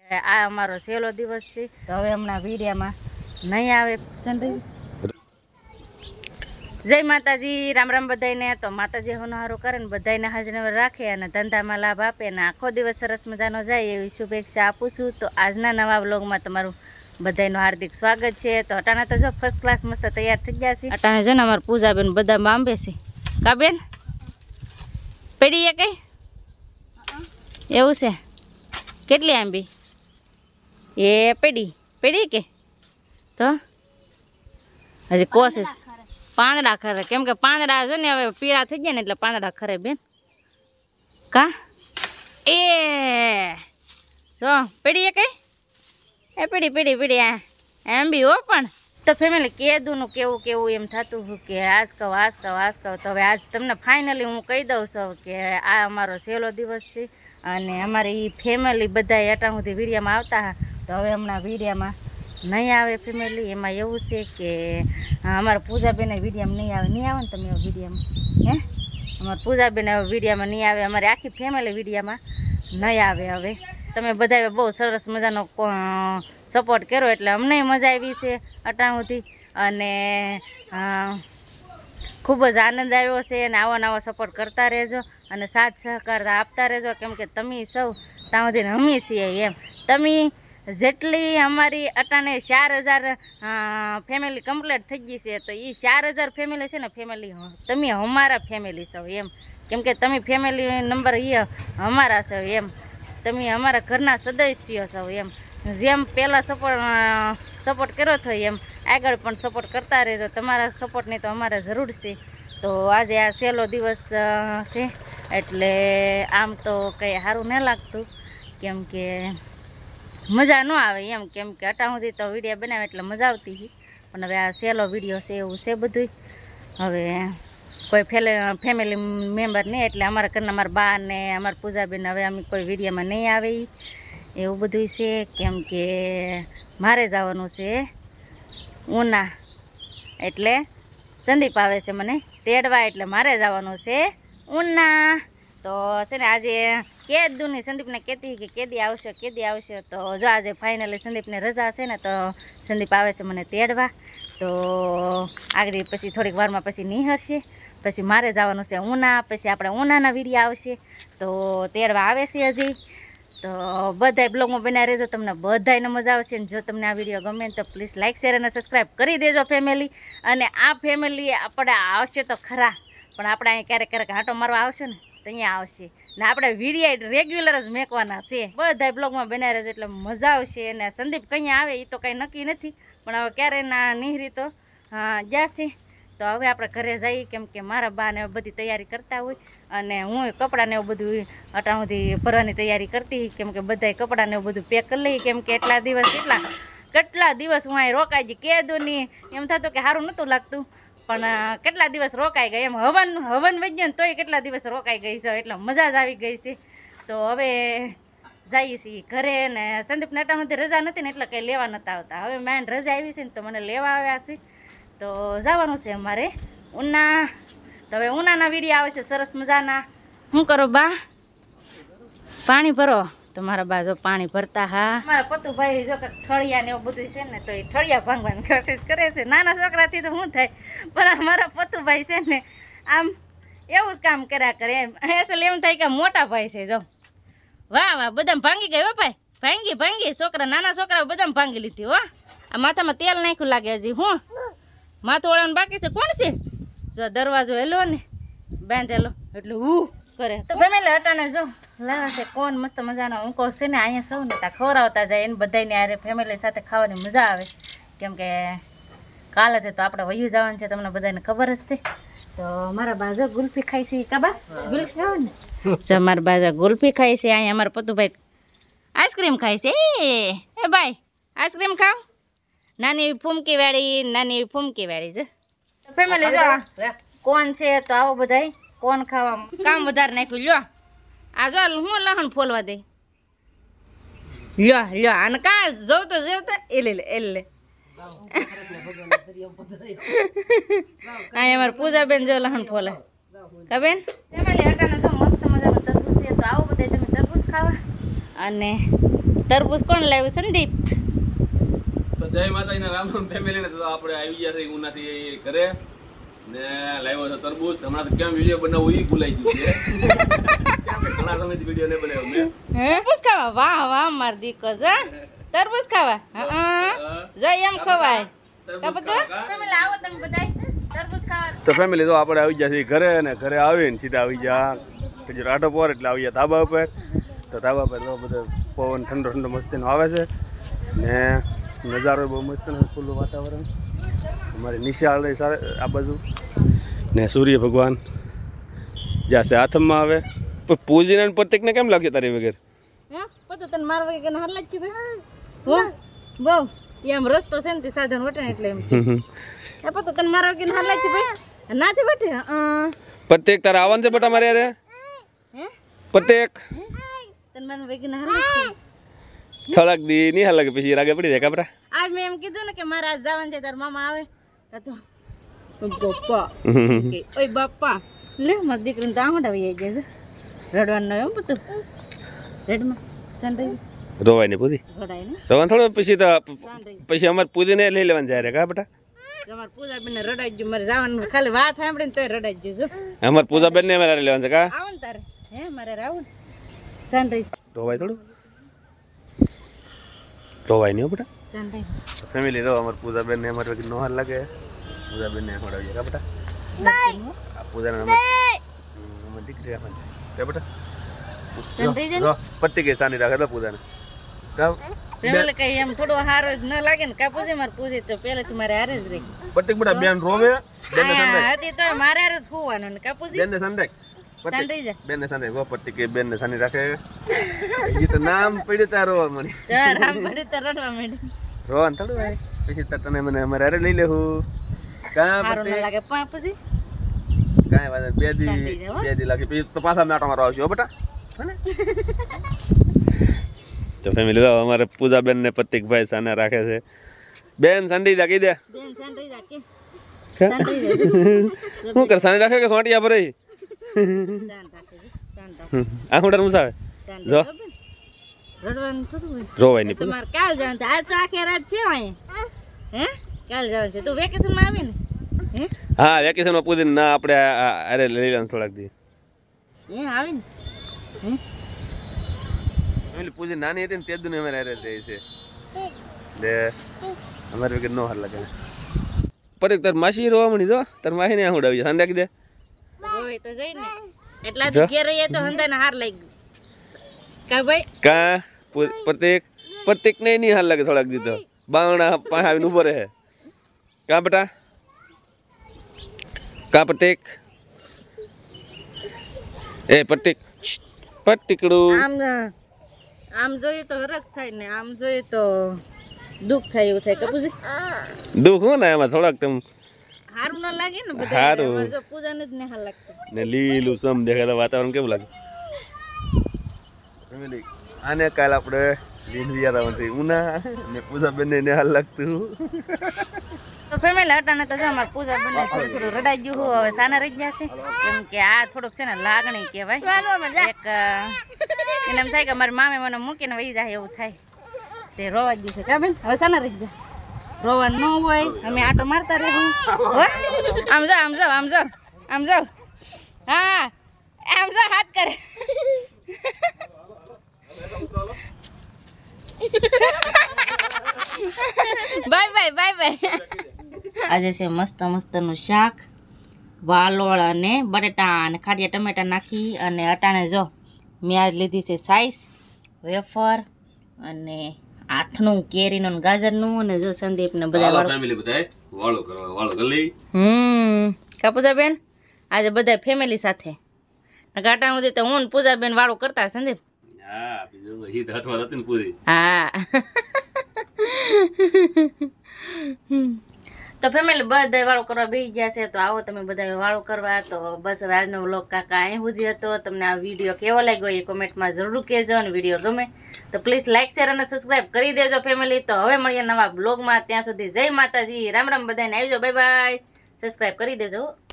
આ અમારો છેલ્લો દિવસ છે તો હવે હમણાં વિડિયામાં નહીં આવે સંદીપ જય માતાજી રામ રામ બધાને તો માતાજી હોનહારો કરે ને બધાને હાજર રાખે અને ધંધામાં લાભ આપે ને આખો દિવસ સરસ મજાનો જાય એવી શુભેચ્છા આપું છું તો આજના નવા વ્લોગમાં તમારું બધાનું હાર્દિક સ્વાગત છે તો અટાણા તો જો ફર્સ્ટ ક્લાસ મસ્ત તૈયાર થઈ ગયા છે અટાણે જો ને અમારા પૂજાબેન બધા આંબે છે કા બેન પડી કઈ એવું છે કેટલી આંબી એ પડી કે તો હજી કોશિશ પાંદડા ખરે કેમ કે પાંદડા જો ને હવે પીળા થઈ ગયા ને એટલે પાંદડા ખરે બેન કા એ જો પડી કઈ એ પડી આ એમ બી હો પણ તો ફેમિલી કીધુંનું કેવું એમ થતું કે આજ કહું તો હવે આજ તમને ફાઇનલી હું કહી દઉં છું કે આ અમારો છેલ્લો દિવસ છે અને અમારી ફેમિલી બધા અટાણ સુધી વિડીયામાં આવતા તો હવે હમણાં વિડીયામાં નહીં આવે ફેમિલી એમાં એવું છે કે અમારા પૂજાબેન વિડીયામાં નહીં આવે ને તમે વિડીયામાં અમારા પૂજાબેન વિડીયામાં નહીં આવે અમારી આખી ફેમિલી વિડીયામાં નહીં આવે હવે તમે બધાએ બહુ સરસ મજાનો સપોર્ટ કર્યો એટલે અમને મજા આવી છે અટાણુંથી અને ખૂબ જ આનંદ આવ્યો છે અને આવો સપોર્ટ કરતા રહેજો અને સાથ સહકાર આપતા રહેજો કેમ કે તમે સૌ ત્યાં સુધી હમી છીએ એમ તમે જેટલી અમારી અટાણે 4000 ફેમિલી કમ્પ્લીટ થઈ ગઈ છે તો એ 4000 ફેમિલી છે ને ફેમિલી તમે અમારા ફેમિલી છો એમ કેમ કે તમે ફેમિલી નંબર એ અમારા છો એમ તમે અમારા ઘરના સદસ્ય છો એમ જેમ પહેલાં સપોર્ટ કર્યો હતો એમ આગળ પણ સપોર્ટ કરતા રહેજો તમારા સપોર્ટની તો અમારે જરૂર છે તો આજે આ છેલ્લો દિવસ છે એટલે આમ તો કંઈ સારું ન લાગતું કેમ કે મજા ન આવે એમ કેમ કે અટાણ સુધી તો વિડીયો બનાવે એટલે મજા આવતી હતી પણ હવે આ છેલ્લો વિડીયો છે એવું છે બધું હવે કોઈ ફેમિલી મેમ્બર નહીં એટલે અમારા ઘરના અમારા બા ને અમારા પૂજાબેન હવે અમે કોઈ વિડીયોમાં નહીં આવે એવું બધું છે કેમ કે મારે જવાનું છે ઉના એટલે સંદીપ આવે છે મને તેડવા એટલે મારે જવાનું છે ઉના તો છે ને આજે કેદુની સંદીપને કહેતી કે કેદી આવશે તો જો આજે ફાઇનલી સંદીપને રજા છે ને તો સંદીપ આવે છે મને તેડવા તો આગળ પછી થોડીક વારમાં પછી નિહળશે પછી મારે જવાનું છે ઉના પછી આપણે ઉનાના વિડીયો આવશે તો તેડવા આવે છે હજી તો બધાય બ્લોગમાં બનાવી રહેજો તમને બધાયને મજા આવશે ને જો તમને આ વિડીયો ગમે તો પ્લીઝ લાઇક શેર અને સબસ્ક્રાઈબ કરી દેજો ફેમિલી અને આ ફેમિલી આપણે આવશે તો ખરા પણ આપણે અહીં ક્યારેક હાંટો મારવા આવશે ને તો અહીંયા આવશે ને આપણે વિડીયો રેગ્યુલર જ મેકવાના છે બધાય બ્લોગમાં બનાવી રહેજો એટલે મજા આવશે અને સંદીપ કંઈ આવે એ તો કંઈ નક્કી નથી પણ હવે ક્યારે ના નિહરી તો જશે તો હવે આપણે ઘરે જઈએ કેમ કે મારા બાને બધી તૈયારી કરતા હોય અને હું કપડાને એવું બધું અટાણ સુધી ભરવાની તૈયારી કરતી કેમ કે બધાય કપડાને એવું બધું પેક કરી લઈએ કેમ કે કેટલા દિવસ હું અહીં રોકાઈ ગઈ કીધું નહીં એમ થતું કે સારું નહોતું લાગતું પણ કેટલા દિવસ રોકાઈ ગઈ એમ હવન વૈજ્ઞાન તોય કેટલા દિવસ રોકાઈ ગઈ છે એટલે મજા જ આવી ગઈ છે તો હવે જઈએ છીએ ઘરે ને સંદીપને અટાણથી રજા નથી ને એટલે કંઈ લેવા નહોતા આવતા હવે મેન રજા આવી છે ને તો મને લેવા આવ્યા છે તો જવાનું છે અમારે ઉના તો હવે ઉનાના વિડીયો આવે છે સરસ મજાના શું કરો બા પાણી ભરો તો મારા બા જો પાણી ભરતા હા મારા પતુભાઈ જો કે ઠળિયા ને એવું બધું છે ને તો એ ઠળિયા ભાંગવાની કોશિશ કરે છે નાના છોકરાથી તો શું થાય પણ મારા પતુભાઈ છે ને આમ એવું જ કામ કર્યા કરે એમ એમ થાય કે મોટા ભાઈ છે જો વાહ બદામ ભાંગી ગઈ હો ભાઈ ભાંગી છોકરા નાના છોકરા બદામ ભાંગી લીધી હો આ માથામાં તેલ નાખ્યું લાગે હજી હું માથું ઓળવાનું બાકી છે કોણ છે જો દરવાજો હેલો ને બાંધેલો એટલે કરે તો ફેમિલી અટાણે જો લાવે છે કોણ મસ્ત મજાનો ઊંકો છે ને અહીંયા સૌ ને ત્યાં ખવડાવતા જાય એને બધાને આરે ફેમિલી સાથે ખાવાની મજા આવે કેમ કે કાલે તો આપણે વયું જવાનું છે તમને બધાને ખબર જ છે તો મારા બાજુ ગુલ્ફી ખાઈ છે કાબા ગુલ્ફી ખાવ ને જો મારા બાજુ ગુલ્ફી ખાઈ છે અહીંયા અમારા પતુભાઈ આઈસ્ક્રીમ ખાય છે એ ભાઈ આઈસ્ક્રીમ ખાવ નાની ફૂમકી વાળી છે ફેમિલી જો કોણ છે તો આવો બધાય કોણ ખાવા કામ વધારે નાખ્યું લ્યો આ જો હું લહણ ફોલવા દે લ્યો આને કા જેવતા એ લે અહીંયા અમારે પૂજાબેન જો લહણ ફોલે કા બેન ફેમિલી અટાણે જો મસ્ત મજાનું તરબૂચ છે તો આવો બધા તમે તરબૂચ ખાવા અને તરબૂચ કોણ લાવ્યું? સંદીપ. તો જય માતાજીના રામ રામ ફેમિલી ને. તો આપણે આવી ગયા છે ઉનાથી ઘરે ને લાવ્યો છે તરબૂચ. હમણાં તો કેમ વિડીયો બનાવવું એ ભૂલાઈ ગયું છે. ઘણા સમયથી વિડીયો નહીં બનાવ્યો મેં. તરબૂચ ખાવા? વાહ વાહ માર દીકો જા. તરબૂચ ખાવા? જો એમ ખવાય. ફેમિલી આવો તમે બધાય તરબૂચ ખાવા. તો ફેમિલી તો આપણે આવી ગયા છીએ ઘરે ને ઘરે આવીને સીધા આવી ગયા પછી રાટો પર એટલે આવી ગયા ધાબા ઉપર. તો ધાબા પર તો બધો પવન ઠંડો ઠંડો મસ્તીનો આવે છે ને નજારો બહુ મસ્ત ખુલ્લું વાતાવરણ. અમારી નિશાળ આ બાજુ ને સૂર્ય ભગવાન જ્યાં છે હાથમાં આવે. પણ પૂજીને પ્રત્યેકને કેમ લાગશે તારી વગર? પતો તને માર વગર હાર લાગતી ભાઈ. વાહ બહુ એમ રસ્તો છે ને તે સાધન વટે ને એટલે એમ એ પતો તને માર વગર હાર લાગતી ભાઈ નાથી વટે. પ્રત્યેક તારે આવવાનું છે બટા મારે યાર. પ્રત્યેક તને માર વગર હાર લાગતી થોડાક દી નહીં હાલ લાગે પછી રાગે પડી જાય કાપરા. આજ મેં એમ કીધું ને કે મારે આજ જવાનું છે તાર મામા આવે તો બાપા ઓય બાપા લે મારી દીકરીને તો આંગળા આવી જાય છે રડવાનું એમ બધું રેડમાં સનરાઈઝ રોવાય ને પૂરી રડાય ને રોવાનું થોડું પછી અમારે પૂરીને લઈ લેવાનું જાય રે કા બેટા. અમારે પૂજાબેન ને રડાઈ ગયું મારે જવાનું ખાલી વાત સાંભળીને તોય રડાઈ ગયું જો. અમારે પૂજાબેન ને અમારે લેવાનું છે કા આવો ને તારે હે મારે આવું સનરાઈઝ રોવાય થોડું રોવાય નહીં બેટા. સનરાઈઝ ફેમિલી રો અમારે પૂજાબેન ને અમારે નો હાલ લાગે. પૂજાબેન ને અમારે આવી કા બેટા. આ પૂજાને અમારે દીકરી રાખવાની છે બેટા. સનરાઈઝ પટ્ટી કે સાની રાખે તો પૂજાને પેલે કઈ એમ થોડો હારો જ ન લાગે ને કા પૂજે મારે પૂજે તો પેલેથી મારે હારે જ રહી પટ્ટી બેટા બેન રોવે બેન ને હતી તો મારે હારે જ હોવાનું ને કા પૂજે બેન ને સંડેક બેન ને સંડેક પટ્ટી કે બેન ને સાની રાખે. એ તો નામ પડ્યું તારો મને રામ પડી તો રડવા માંડી રોવાન થોડું ભાઈ પછી તને મને અમારે હારે લઈ લેવું કા હારો ન લાગે પણ પૂજી કાંઈ વાત બે દી લાગે પછી તો પાછા નાટો મારો આવશે હો બેટા. તો ફેમિલી તો અમારે પૂજાબેન ને પ્રતિકભાઈ સાને રાખે છે. બેન સંડી દા કહી દે બેન સંડી દા કે હું કર સાની રાખે કે સોટિયા ભરે આખું મુસાવે જો રડવાનું થોડું રોવાય નહીં. તમારે કાલ જવાનું આજ તો આખી રાત છે અહીંયા હે કાલ જવાનું છે તું વેકેશન માં આવી ને હે હા વેકેશન માં પૂજીને ના આપણે અરે લઈ લેવાનું થોડાક દી હે આવી ને હે પૂજી નાની હતી ને તે જ ને અમારે અરે જાય છે લે અમારે વગર નો હાર લાગે. પર તાર માસી રોવા મળી દો તાર માસી ને આહુડ આવી જાય સંડાકી દે રોય તો જઈ ને એટલા જ ઘેર રહીએ તો હંદાને હાર લાગી કા ભાઈ કા પ્રત્યેક ને નહીં હાલ લાગે થોડાક દી તો બાવણા પાસે આવીને ઉભો રહે કા બેટા કા પ્રત્યેક એ પ્રત્યેકડું આમ જોઈએ તો હરખ થાય ને આમ જોઈએ તો દુઃખ થાય એવું થાય કપૂજી દુઃખ હું ને એમાં થોડાક તમ હારું ના લાગે ને બધા જો પૂજાને જ ને હાલ લાગતું ને લીલું સમ દેખાતા વાતાવરણ કેવું લાગે. ફેમિલી આને કાલ આપણે લીંદવિયારામાંથી ઉના ને પૂજાબેન ને હાલ લાગતું. તો ફેમિલી હટાને તો જો અમારે પૂજાબેન ને થોડું થોડું રડાઈ ગયું હવે સાના રહી ગયા છે કેમ કે આ થોડુંક છે ને લાગણી કહેવાય એક એને એમ થાય કે મારી મામે મને મૂકીને વહી જાય એવું થાય તે રોવા જ છે કા બેન હવે સાના રહી ગયા રોવાનું ન હોય અમે આટો મારતા રહેવું આમ જાઓ આમ જાઓ આમ જાઓ આમ જાઓ હા આમ જાઓ હાથ કરે બાય બાય બાય બાય. આજે છે મસ્ત મસ્તનું શાક વાલોળ અને બટેટા અને ખાડિયા ટમેટા નાખી અને અટાણે જો મેં આજ લીધી છે સાઈસ વેફર અને આથનું કેરીનું ને ગાજરનું અને જો સંદીપ ને બધા ફેમિલી બધા વાળો ગલી પૂજાબેન આજે બધા ફેમિલી સાથે ગાટા સુધી તો હું પૂજાબેન વાળું કરતા સંદીપ. હા બીજું હિત હાથમાં હતી ને પૂરી હા તો ફેમિલી બધા વાળો કરવા બેસી ગયા છે તો આવો તમે બધા વાળો કરવા. તો બસ હવે આજનો વ્લોગ કાકા અહીં સુધી હતો. તમને આ વિડીયો કેવો લાગ્યો એ કોમેન્ટમાં જરૂર કહેજો અને વિડીયો ગમે તો પ્લીઝ લાઇક શેર અને સબસ્ક્રાઈબ કરી દેજો ફેમિલી. તો હવે મળીએ નવા બ્લોગમાં ત્યાં સુધી જય માતાજી રામ રામ બધાને આવજો બાય બાય સબસ્ક્રાઈબ કરી દેજો.